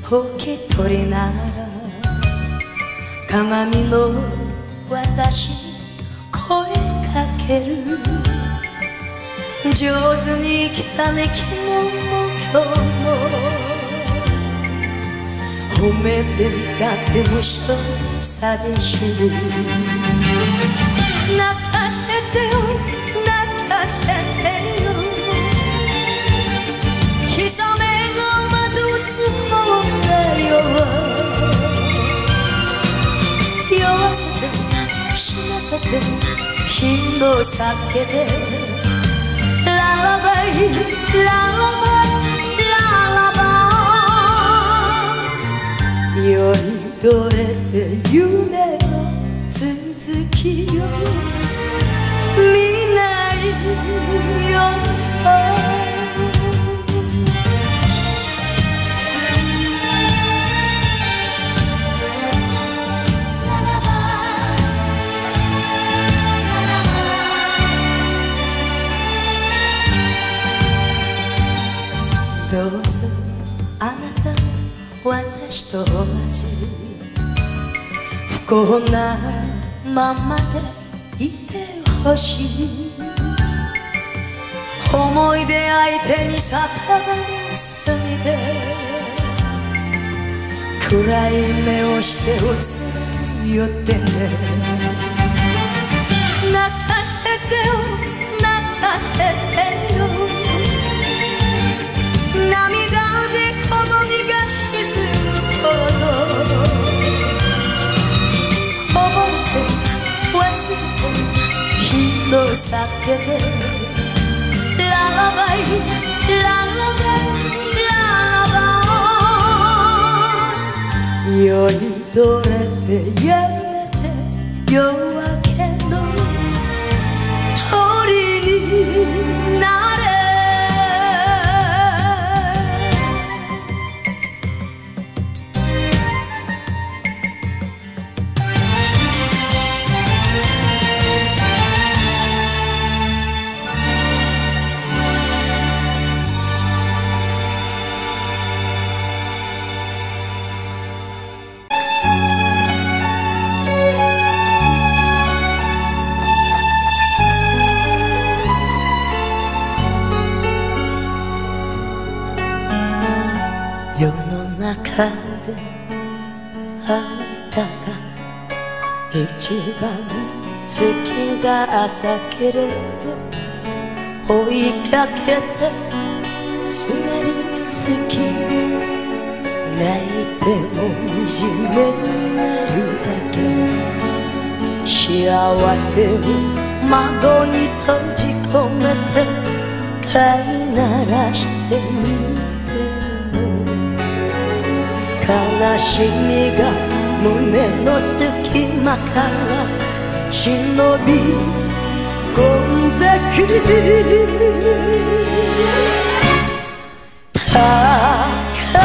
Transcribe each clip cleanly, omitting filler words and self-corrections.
拭き取りながら鏡の私に声かける。上手に生きたね昨日も今日も。褒めてだって無償さでしゅ。泣かせてよ泣かせてよ。日雨が窓打つ方が弱。酔わせて死なせて日の酒でララバイララバイララバイ。酔いどれて夢の続きよ見ないよ。どうぞあなたも私と同じ不幸なままでいてほしい。思い出相手に酒場の隅で暗い目をしておつに寄ってね。泣かせてよ泣かせてよ。涙でこの身が沈むほど覚えて忘れて日の酒でララバイララバイララバイ。酔いどれてやめて夜明けの鳥になれ。世の中であんたが一番好きだったけれど追いかけてすがりつき泣いても惨めになるだけ。幸せを窓に閉じ込めて飼いならしてみ悲しみが胸の隙間から忍び込んでくる。たか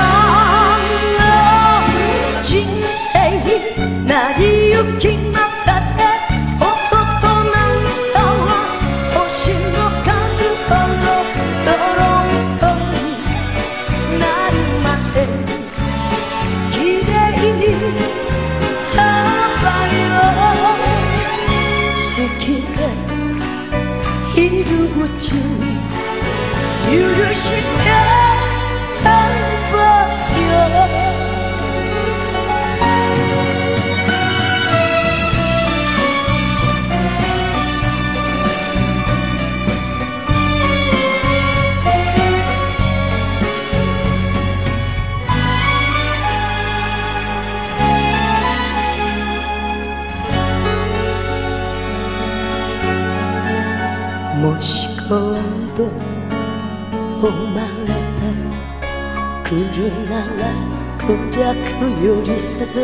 の人生になりゆき任せ。男なんかは星の数ほどトロントになるまで好きでいるうちに許してあばよ。もし今度生まれてくるならクジャクよりせず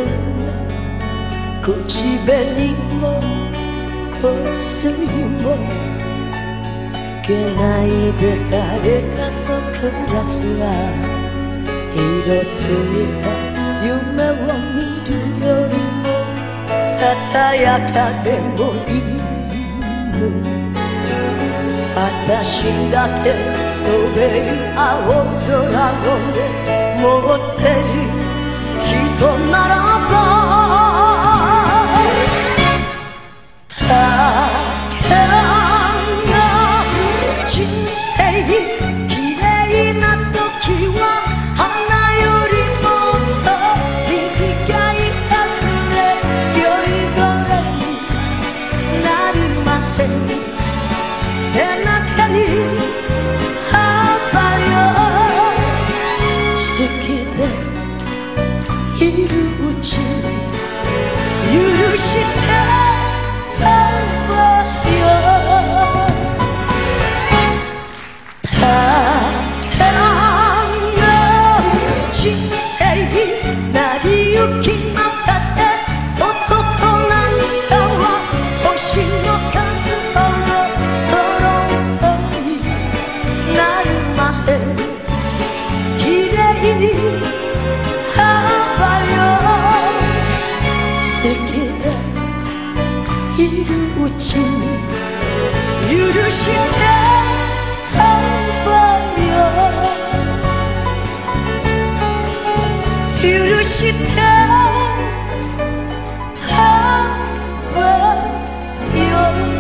口紅も香水もつけないで誰かと暮らすわ。色ついた夢を見るよりもささやかでもいいの。私だけ飛べる青空を持ってるとならばたかが人生に綺麗な時は花よりもっと短いはずで酔いどれになりません背中に幅よ好きでいるうちに許しているうちに許してあばよ許してあばよ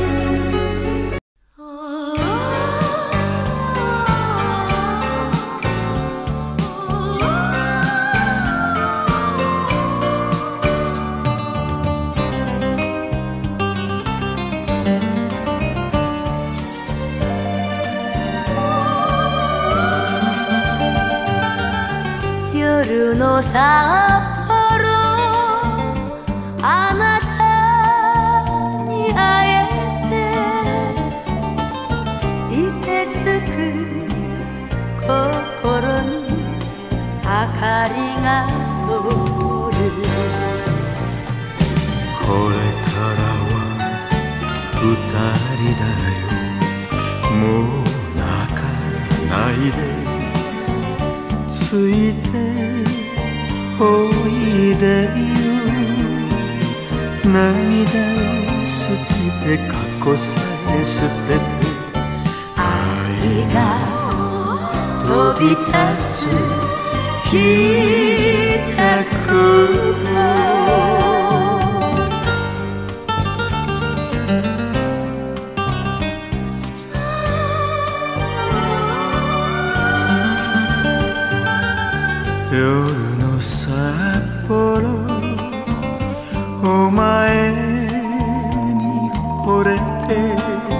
夜の札幌あなたに会えて凍てつく心に明かりが灯るこれからは二人だよもう泣かないでついておいでよ涙を捨てて過去さえ捨てて愛が飛び立つ北区夜の札幌お前に惚れて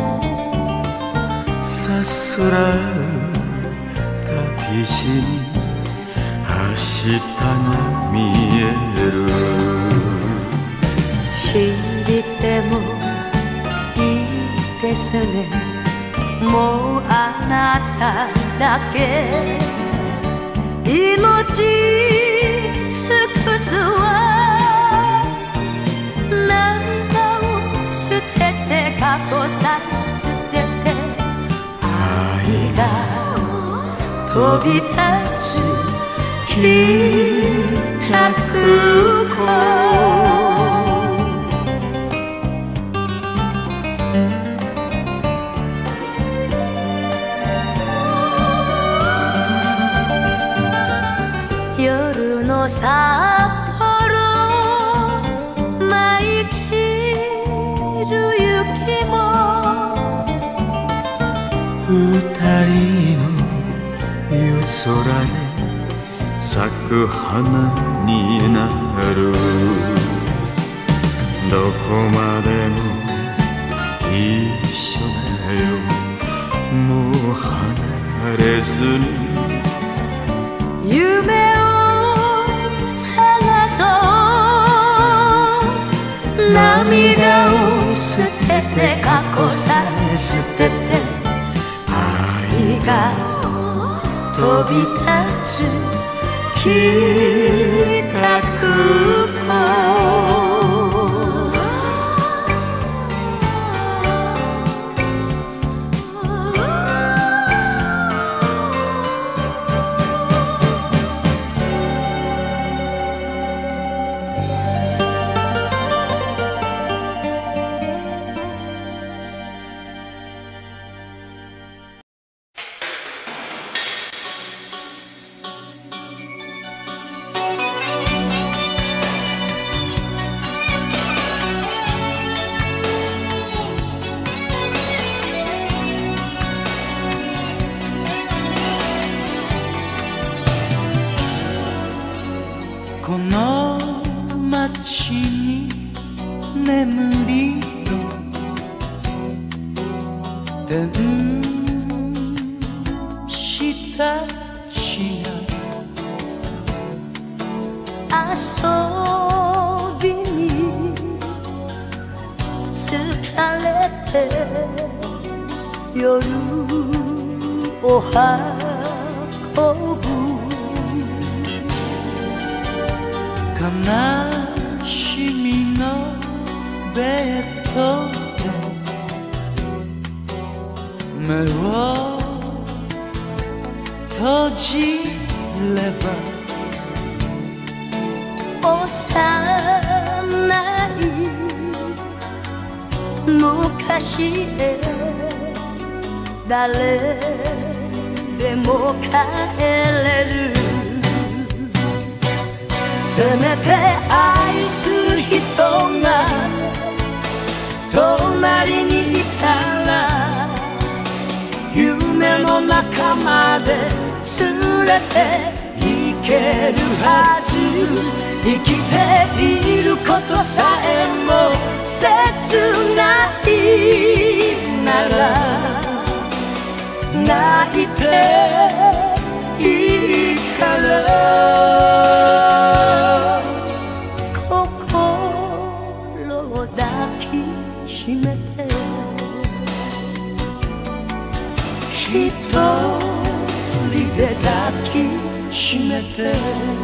さすらう旅路に明日が見える信じてもいいですねもうあなただけ命尽くすわ涙を捨てて過去さえ捨てて愛が飛び立つ北空港夜の札幌舞い散る雪も二人の夜空で咲く花になるどこまでも一緒だよもう離れずに夢を探そう涙を捨てて過去さえ捨てて愛が飛び立つ北空港この街に眠りの天使たちが遊びに疲れて夜を運ぶ悲しみのベッドで目を閉じれば幼い昔へ誰でも帰れるせめて愛する人が隣にいたら夢の中まで連れて行けるはず生きていることさえも切ないなら泣いていいから心を抱きしめて一人で抱きしめて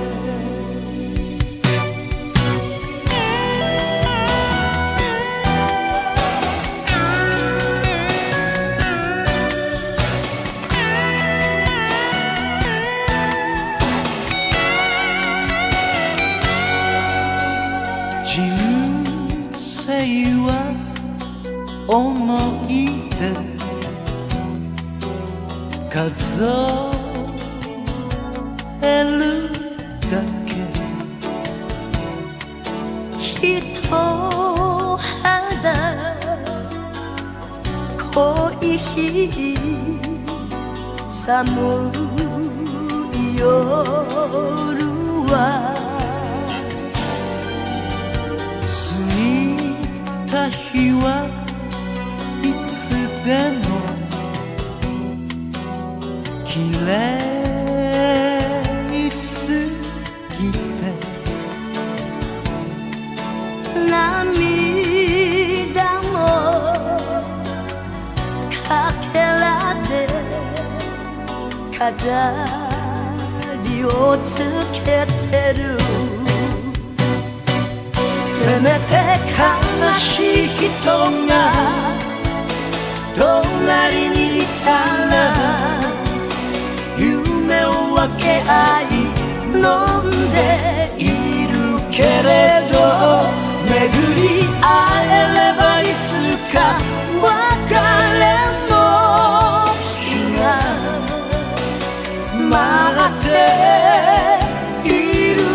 人生は思い出数えるだけ人肌恋しい寒い夜は過ぎた日はいつでも綺麗すぎて涙もかけらで飾りをつけてるせめて悲しい人が隣にいたら夢を分け合い飲んでいるけれど巡り会えればいつか別れの日が待っている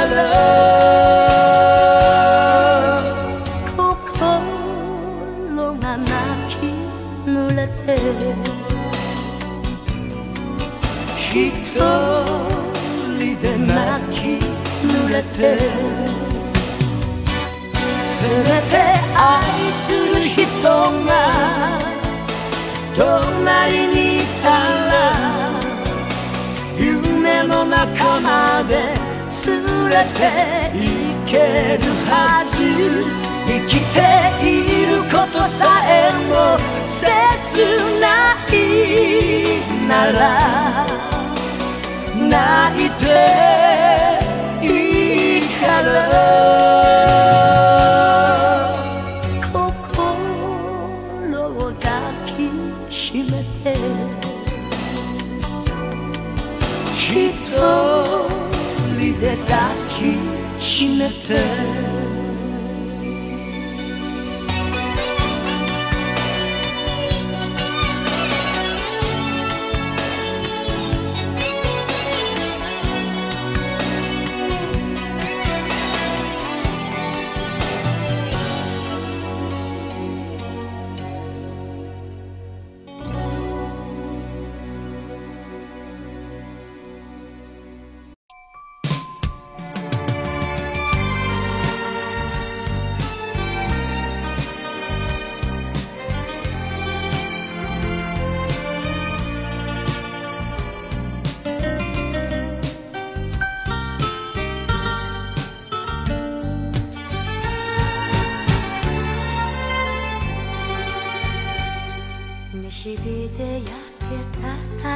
から心が泣き濡れて一人で泣き濡れてせめて愛する人が隣にいたら夢の中まで連れて行けるはず生きていることさえも切ないなら泣いていいから心を抱きしめて一人で抱きしめて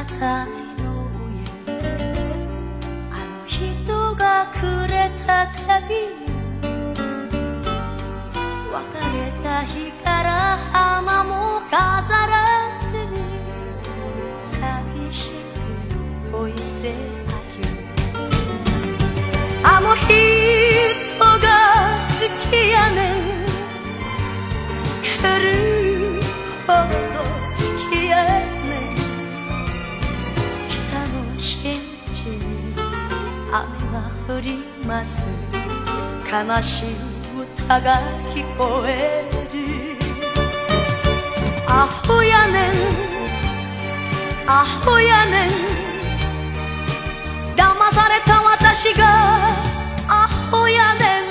畳の上あの人がくれた旅別れた日から花も飾らずに寂しく置いてあるあの人が好きやねんけるほど好きやねん北の新地に雨が降ります悲しい歌が聞こえるアホやねんアホやねん騙された私がアホやねん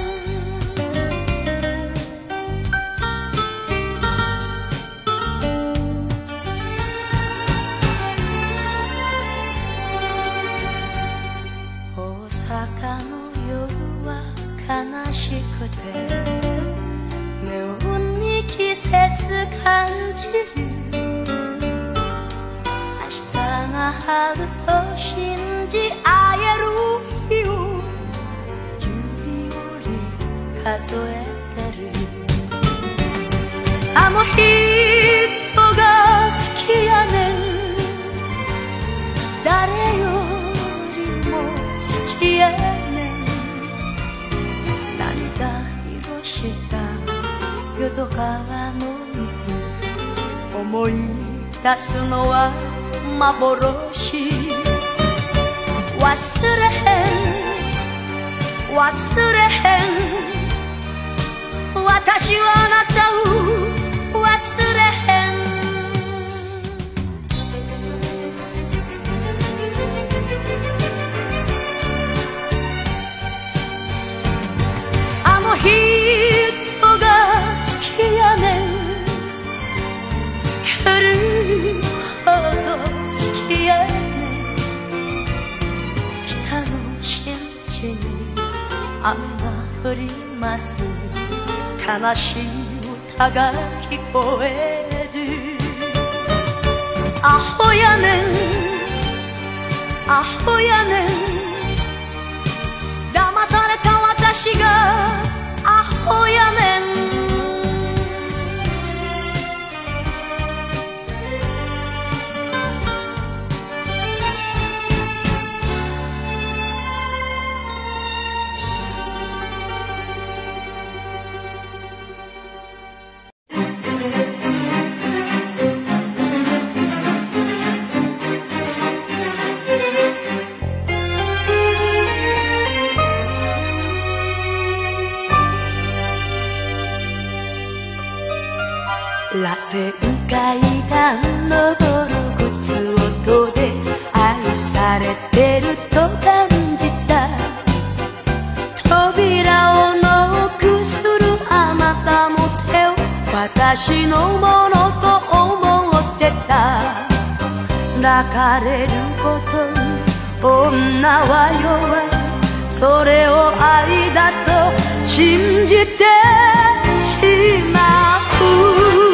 大阪の夜は悲しくてネオンに季節感じる明日が春と信じ合える日を指折り数えてるあの人が好きやねん誰よりも好きやねん涙色した淀川の水思い出すのは幻忘れへん忘れへん私はあなたを忘れへんあの人が好きやねんけるほど好きやねん北の新地に雨が降ります悲しい歌が聞こえるアホやねんアホやねん騙された私がアホやねん螺旋階段登る靴音で愛されてると感じた扉をノックするあなたの手を私のものと思ってた抱かれることに女は弱いそれを愛だと信じてしまう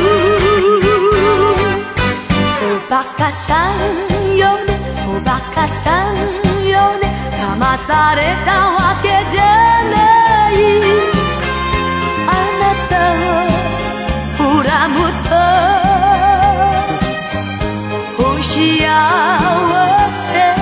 おバカさんよねおバカさんよね騙されたわけじゃないあなたを恨むと不幸せ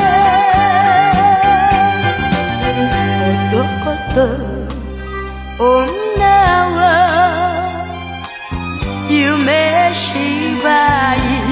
男と女は夢芝居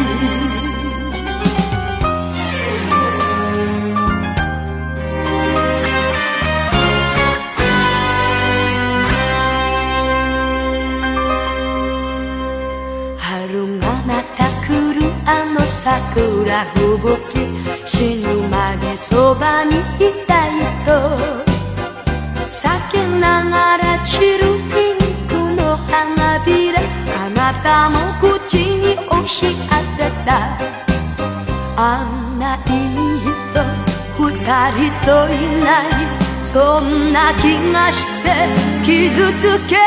あの桜吹雪死ぬまでそばにいたいと避けながら散るピンクの花びらあなたの口に押し当てたあんないい人二人といないそんな気がして傷つけ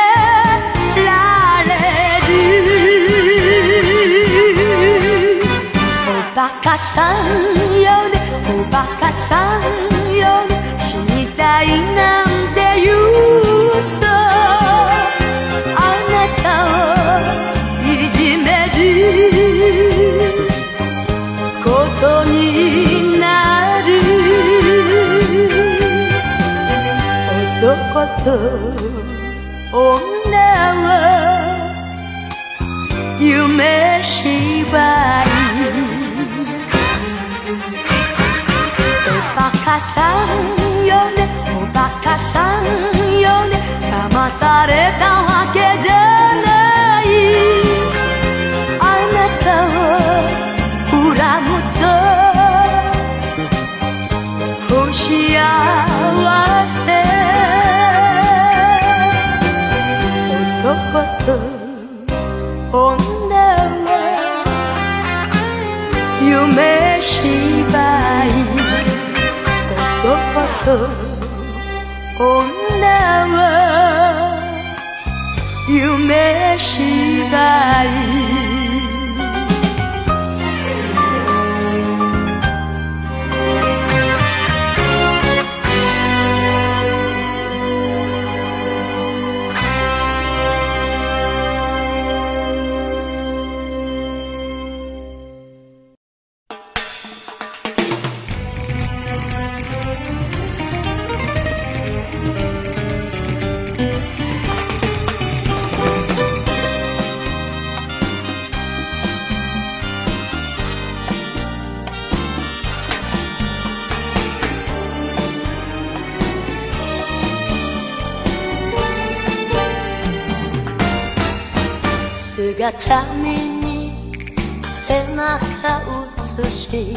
られるおババカさんよねおバカさんよね死にたいなんて言うとあなたをいじめることになる男と女は夢芝居おバカさんよねおバカさんよね騙されたわけじゃないあなたを恨むと不幸せ男と女は夢芝居男と女は夢芝居姿見に背中映し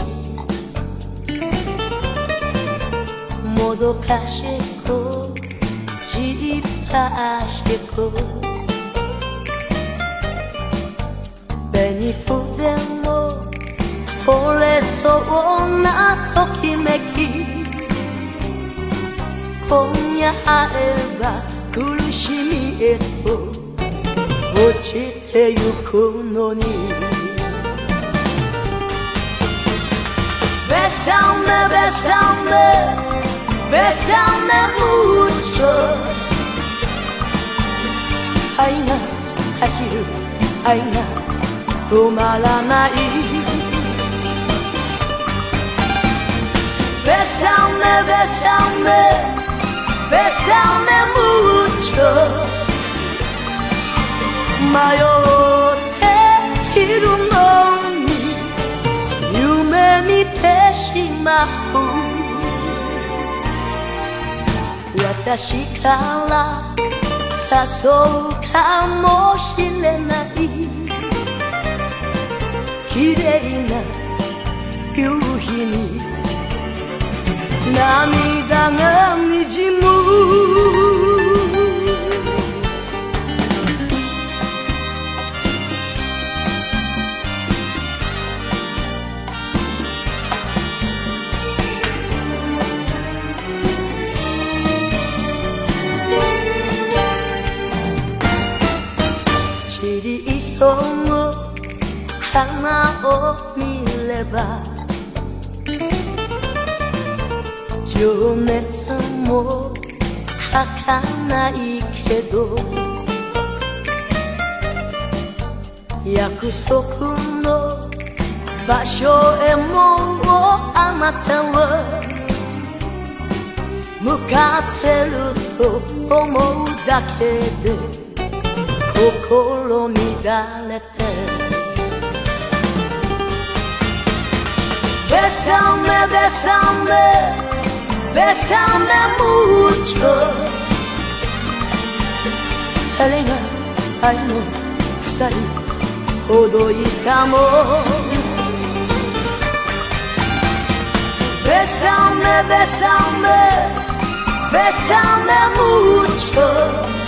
もどかしくじっぱしく紅筆も惚れそうなときめき今夜会えば苦しみへと落ちてゆくのに Bésame, bésame, bésame mucho 愛が走る愛が止まらない Bésame, bésame, bésame mucho迷っているのに夢見てしまう私から誘うかもしれない綺麗な夕日に涙がにじむ散り急ぐ花を見れば情熱も儚いけど約束の場所へもうあなたは向かってると思うだけで心乱れて Bésame, bésame, bésame mucho 誰が愛の鎖ほどいたも Bésame, bésame, bésame mucho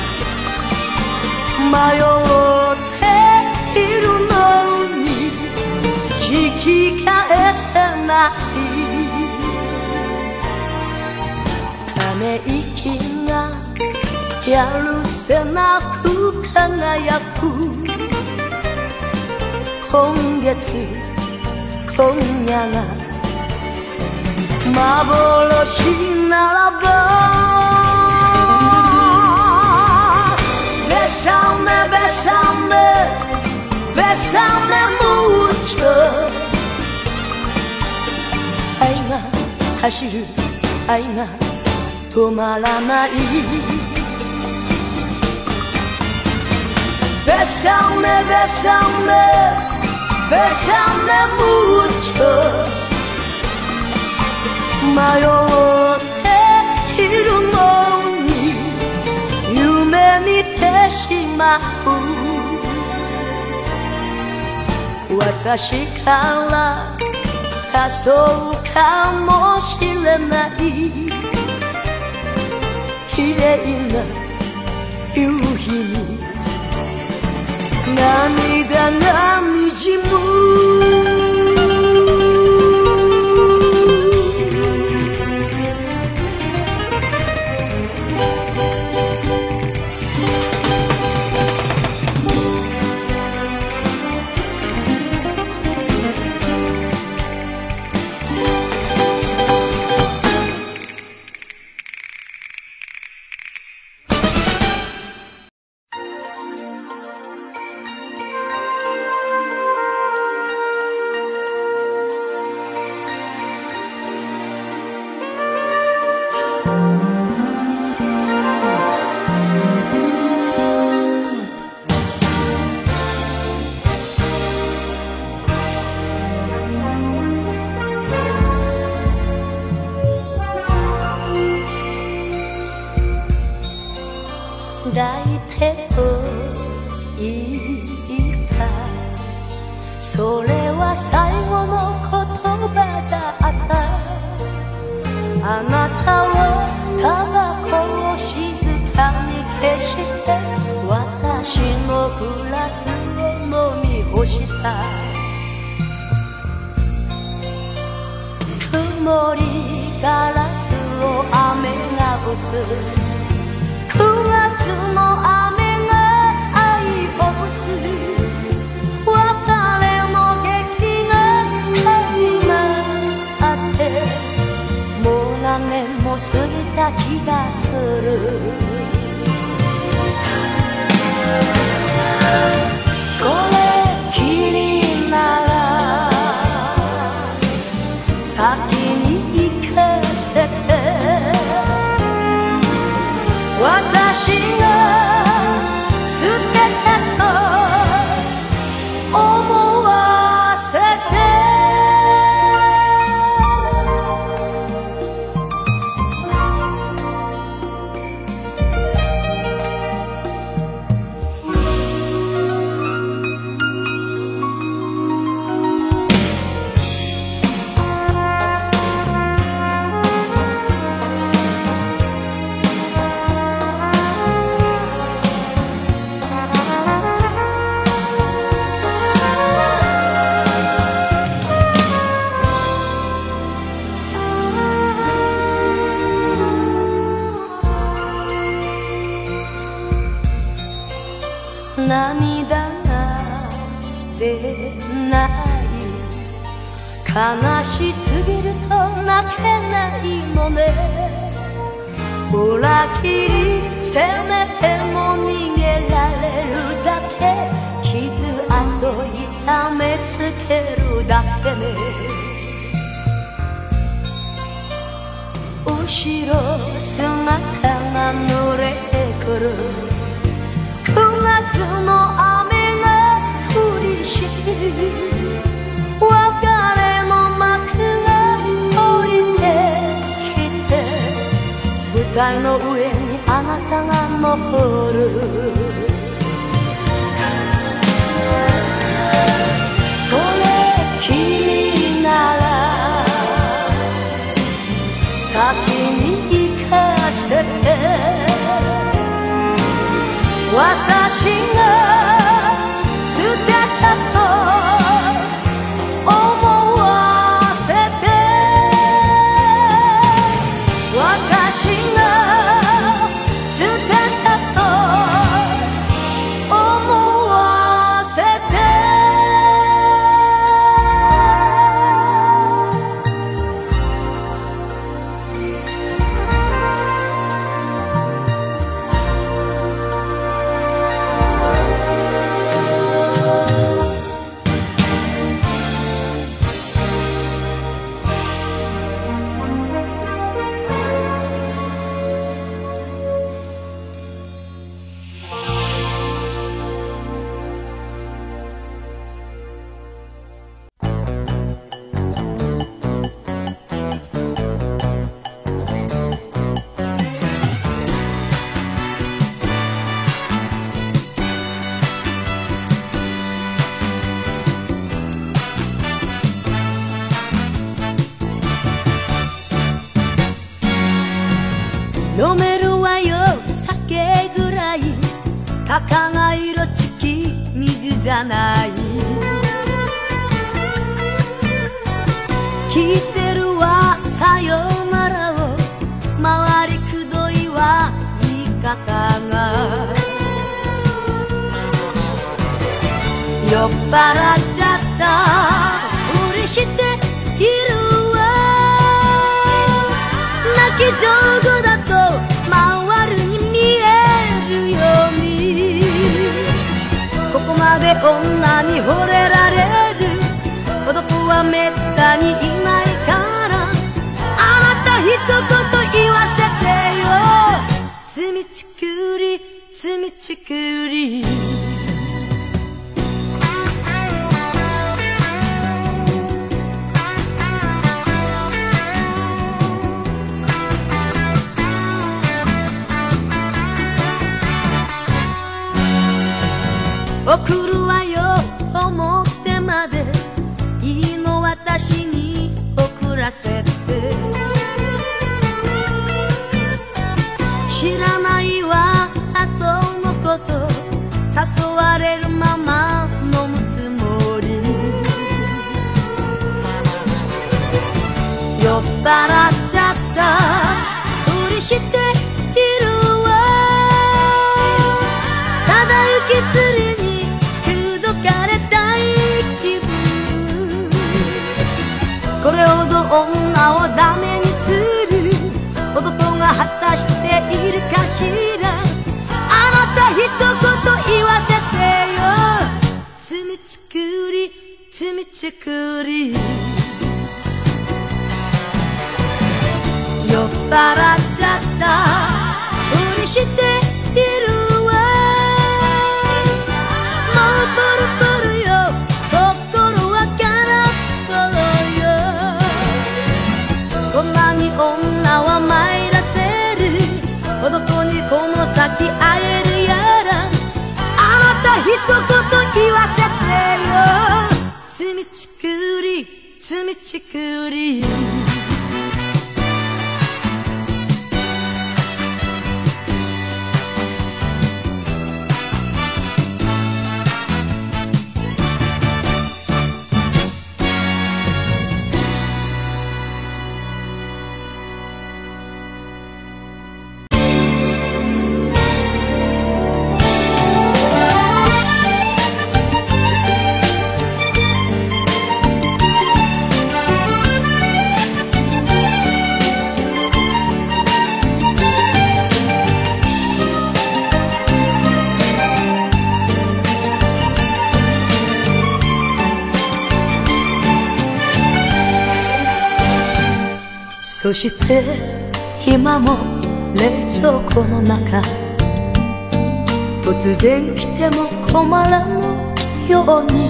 迷っているのに引き返せないため息がやるせなく輝く今月今夜が幻ならばBésame, bésame, bésame mucho 愛が走る愛が止まらない Bésame, bésame, bésame mucho 迷っているのに夢見てしまう私から誘うかもしれない綺麗な夕日に涙がにじむ抱いてと言ったそれは最後の言葉だったあなたはタバコを静かに消して私のグラスを飲み干した曇りガラスを雨が打つ9月の雨が愛を打つ別れの劇が始まってもう何年も過ぎた気がするこれきりなら先に行かせて私が捨てたと思わせて涙が出ない悲しすぎると泣けないのねほらきりせめても逃げられるだけ傷跡痛めつけるだけね後ろ姿が濡れてくる9月の雨が降りしきる別れの幕が降りてきて舞台の上にあなたが残るこれ君なら先に行かせて私が捨てたと思わせて私が捨てたと飲めるわよ酒ぐらい、たかが色ちき水じゃない。聞いてるわさよならを、回りくどいわ言い方が。酔っ払っちゃったふりしているわ。泣き上手だと回るに見えるように、ここまで女に惚れられる男はめったにいないから、あなた一言言わせてよ。罪作り罪作り。送るわよ表まで、いいの私に送らせて。知らないわ後のこと、誘われるまま飲むつもり。酔っ払っちゃったふりしているわ。ただ行きずりにこれほど女をダメにする男が果たしているかしら。あなた一言言わせてよ。罪作り罪作り。酔っ払っちゃったふりしているわ。もうトルトルよ心は空っぽよ。こんなに女は参らせる男にこの先会えるやら。あなた一言言わせてよ。罪作り罪作り。そして今も冷蔵庫の中、突然来ても困らぬように、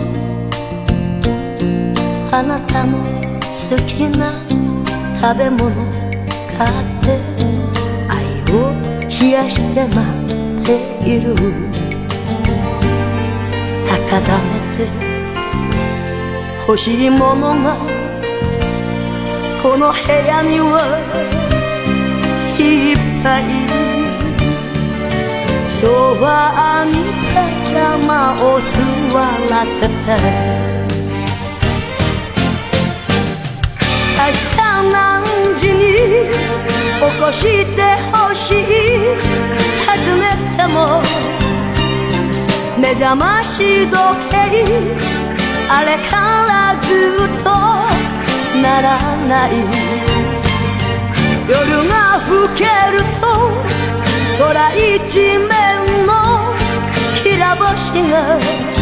あなたの好きな食べ物買って愛を冷やして待っている。温めて欲しいものがこの部屋にはいっぱい。ソファにパジャマを座らせて、明日何時に起こしてほしい尋ねても、目覚まし時計あれからずっとならない。夜が更けると空一面のきら星が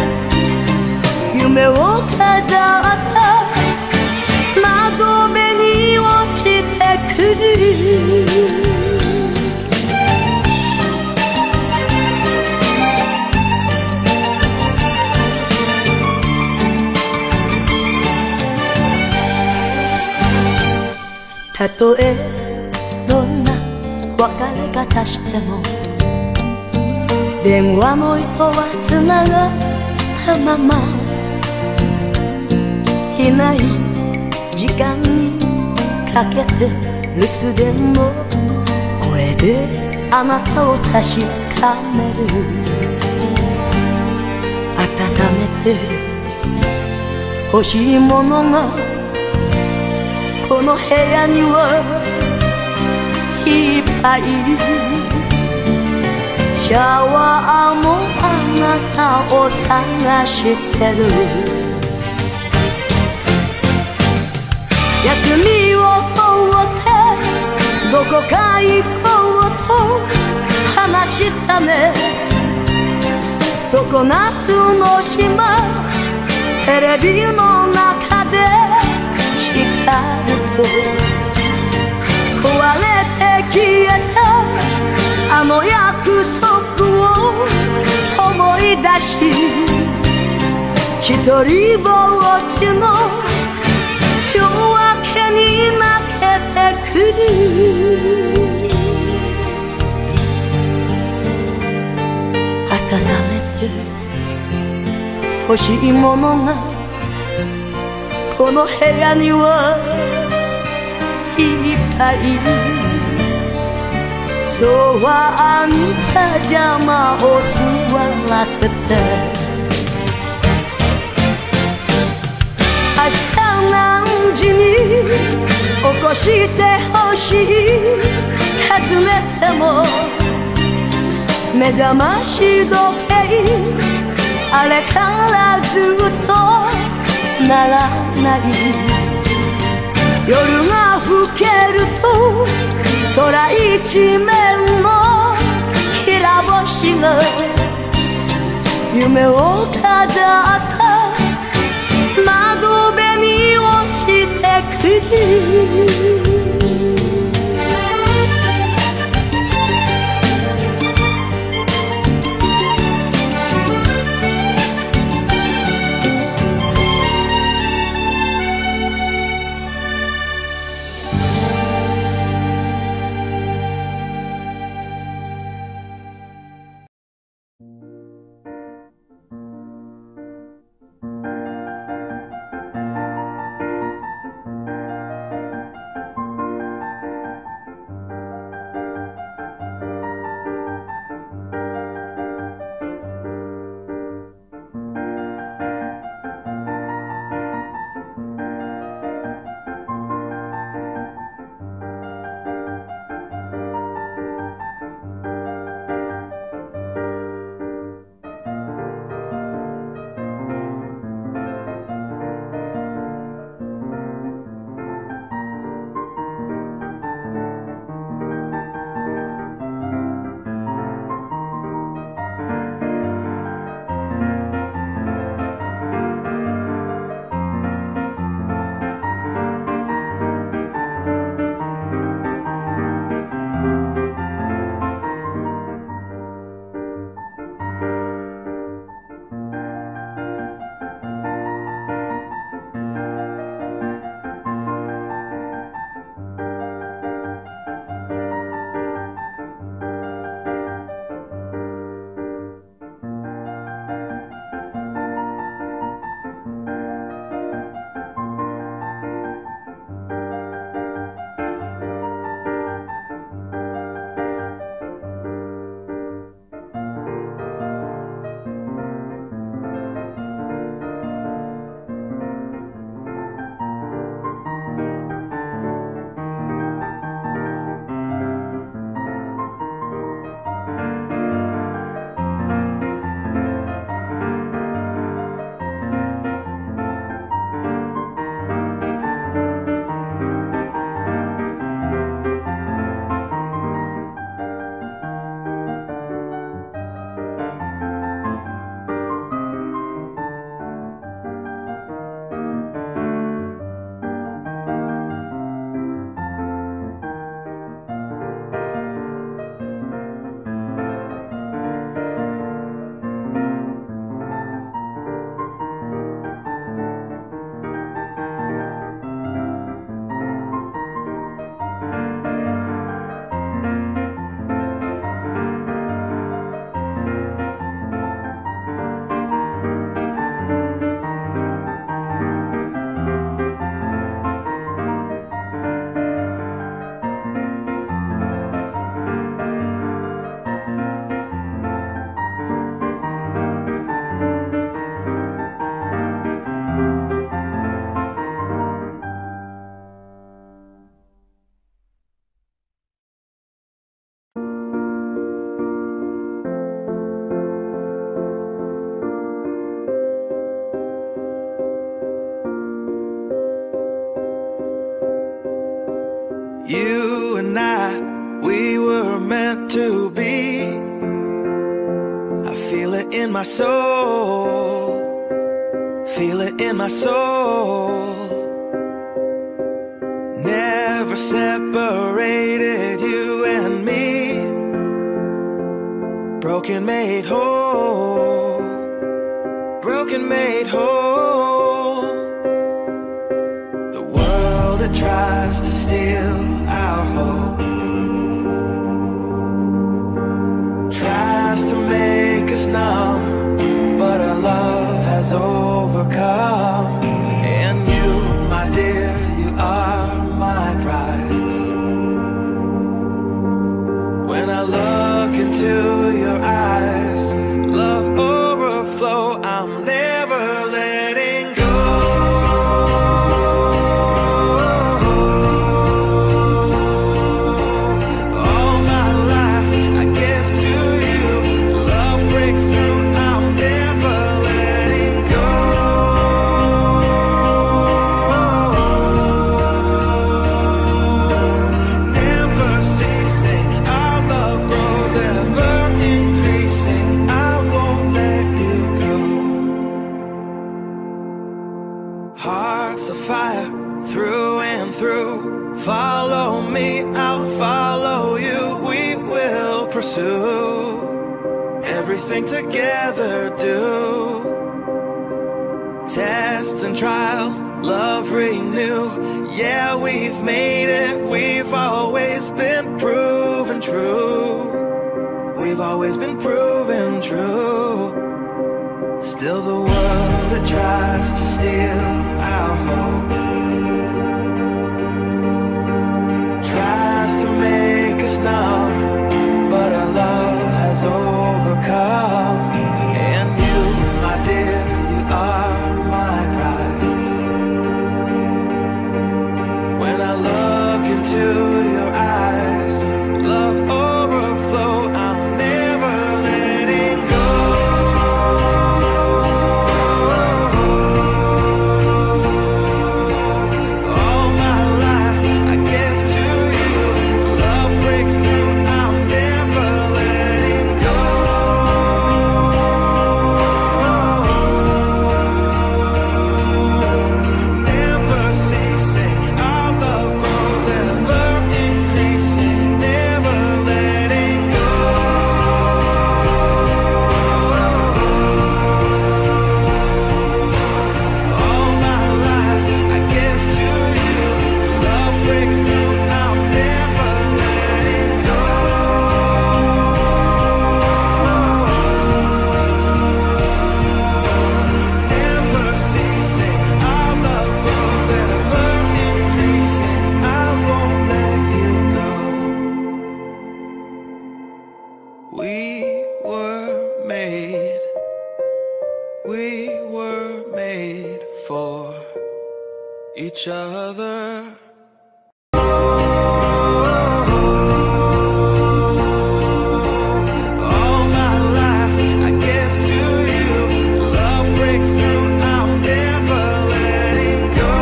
夢を飾った窓辺に落ちてくる。たとえどんな別れ方しても、電話の糸はつながったまま、いない時間にかけて留守電の声でであなたを確かめる。温めて欲しいものがこの部屋にはいっぱい。シャワーもあなたを探してる。休みを取ってどこか行こうと話したね。常夏の島テレビの中で光ると壊れて消えたあの約束を思い出し、一人ぼっちの夜明けに泣けてくる。温めて欲しいものがこの部屋にはいっぱい。ソファーにパジャマを座らせて、明日何時に起こしてほしい尋ねても目覚まし時計あれからずっとならない。夜が更けると空一面のきら星が夢を飾った窓辺に落ちてくる。 meant to be. I feel it in my soul, feel it in my soul. Never separated you and me. Broken made whole, broken made whole. The world that tries to steal our hope tries to make us numb, but our love has overcome. And you, my dear, you are my prize. When I look into your eyes, love overflow, I'm never letting go. All my life I give to you, love breakthrough, I'm never letting go. Never ceasing, our love grows ever increasing, I won't let you go. Hearts of fire through and through, follow me, I'll follow you. We will pursue everything together, do tests and trials, love renew. Yeah, we've made it, we've always been proven true. We've always been proven true. Still the world that tries to steal our hope tries to make us numb, but our love has overcome. And you, my dear, you are my prize. When I look into your eyes, love overflow, I'm never letting go. All my life I give to you, love breakthrough, I'm never letting go. Never ceasing, our love grows ever increasing, never letting go. All my life I give to you, love breakthrough, I'm never letting go. Never ceasing, our love grows ever increasing, I won't let you go. We were made for each other. All my life I give to you, love breakthrough, I'm never letting go.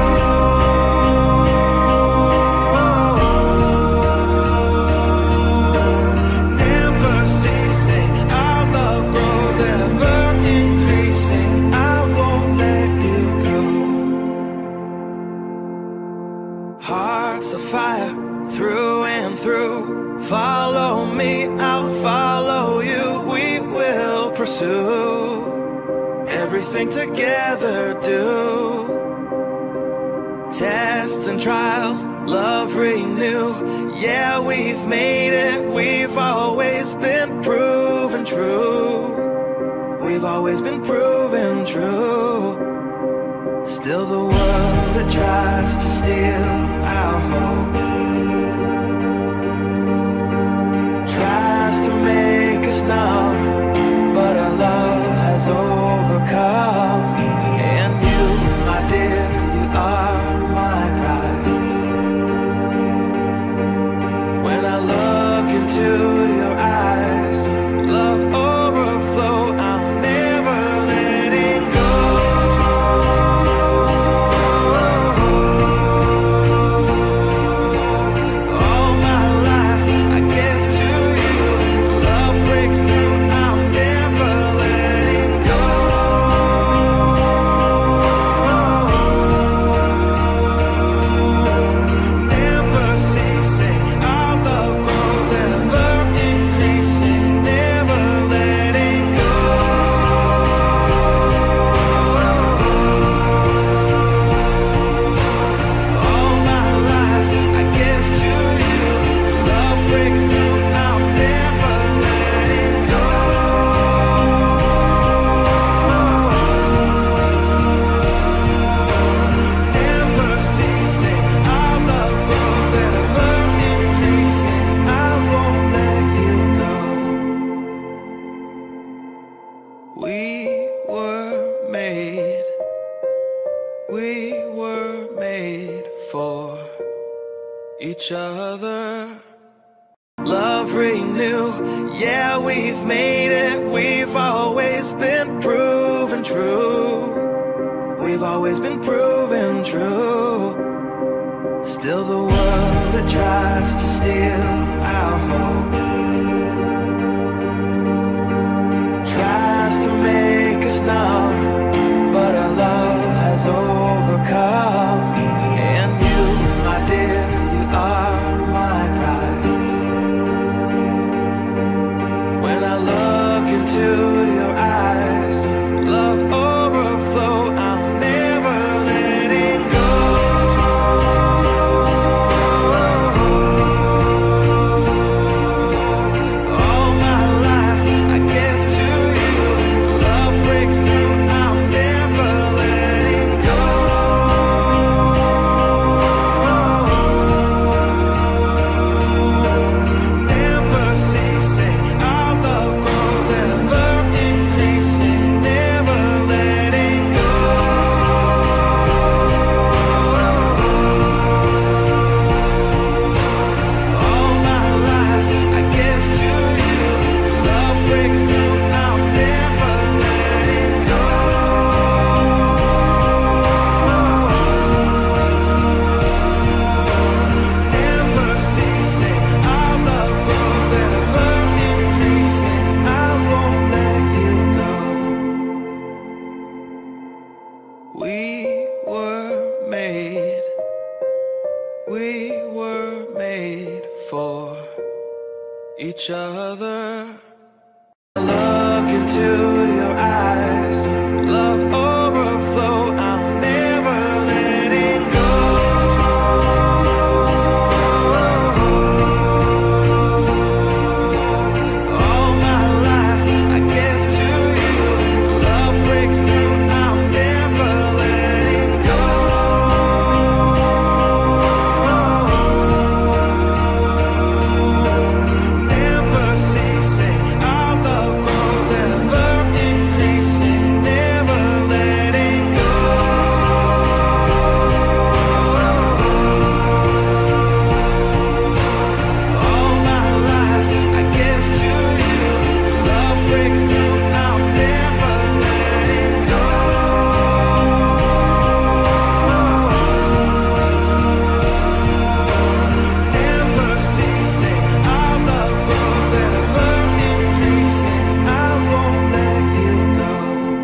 Never ceasing, our love grows ever increasing, I won't let you go. Hearts of fire through and through, follow me, I'll follow you. We will pursue everything together, do tests and trials, love renew. Yeah, we've made it, we've always been proven true. We've always been proven true. Still the world that tries to steal our hope tries to make us numb, but our love has overcome. And you, my dear, you are my prize. When I look into your eyes, love overflow, I'm never letting go. All my life I give to you, love renew. Yeah, we've made it. We've always been proven true. We've always been proven true. Still the world that tries to steal our hope tries to make us numb, but our love has overcome. And you, my dear, you are my prize. When I look into your eyes, love overflow, I'm never letting go. All my life I give to you, love breakthrough, I'm never letting go. Never ceasing, our love grows, ever increasing, never letting go. All my life I give to you, love breakthrough, I'm never letting go. Never ceasing, our love grows, ever increasing, I won't let you go. We were made for each other. Look into your eyes, love overflow, I'm never letting go. All my life I give to you, love breakthrough, I'm never letting go. Never ceasing, our love grows, ever increasing, never letting go. All my life I give to you, love breakthrough, I'm never letting go. Never ceasing, our love grows, ever increasing, I won't let you go.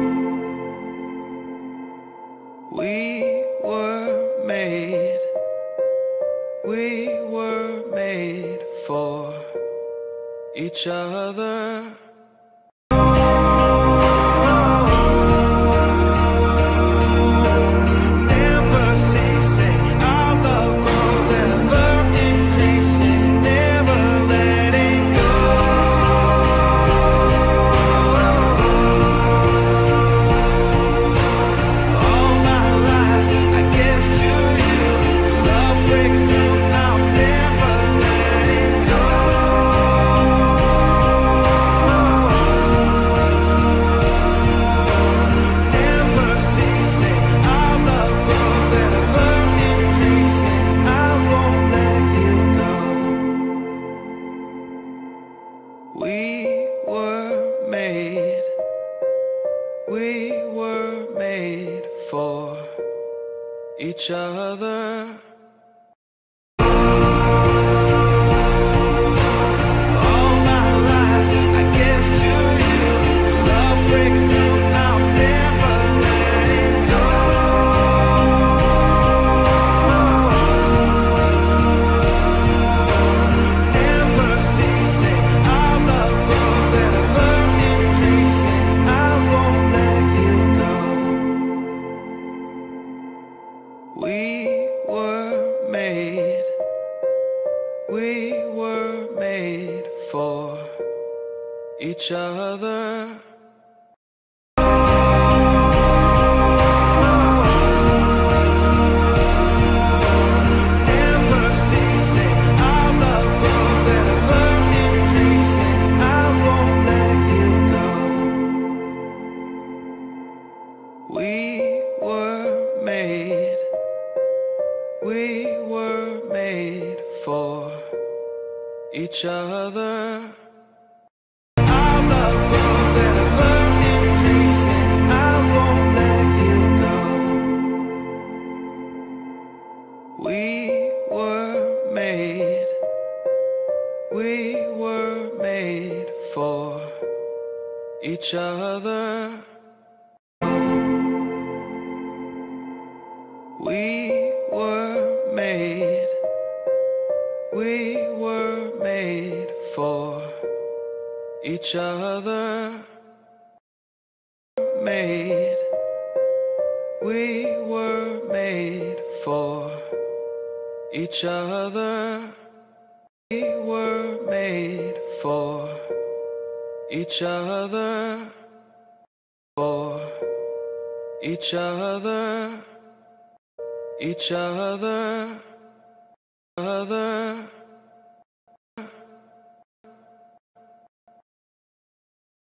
We were made for each other. Never ceasing, our love grows, ever increasing, never letting go. All my life I give to you, love breakthrough, I'm never letting go. Never ceasing, our love grows, ever increasing, I won't let you go. We were made for each other. All my life I give to you, love breakthrough, I'm never letting go. Never ceasing, our love grows, ever increasing, I won't let you go. We were made for each other. Never ceasing, our love grows, ever increasing, I won't let you go. We were made for each other. other. Our love grows ever increasing. I won't let you go. We were made for each other. We were made for each other. We were made for each other. We were made for each other. For each other. Each other. Other.